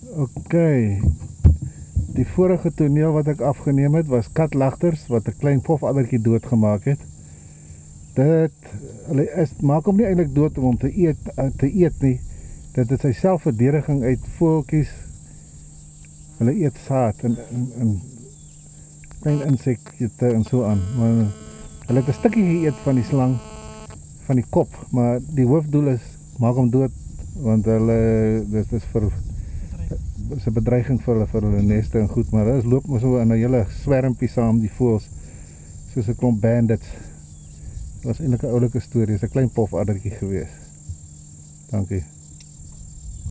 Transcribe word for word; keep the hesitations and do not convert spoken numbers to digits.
Ok, die vorige toneel wat ek afgeneem het was katlagters wat 'n klein pofaddertjie doodgemaak het. Dit hulle is maak hom nie eintlik dood om hom te eet te eet nie. Dit is sy selfverdediging uit voeltjies. Hulle eet saad en en klein insekte en so aan. Maar hulle het 'n stukkie geëet van die slang van die kop, maar die hoofdoel is maak hom dood want hulle dit is vir is 'n bedreiging vir hulle vir hulle neste en goed, maar hulle loop maar so in 'n hele swermpie saam die voëls soos 'n klomp bandits. Dit was eintlik 'n oulike storie, is 'n klein pofaddertjie gewees. Dankie.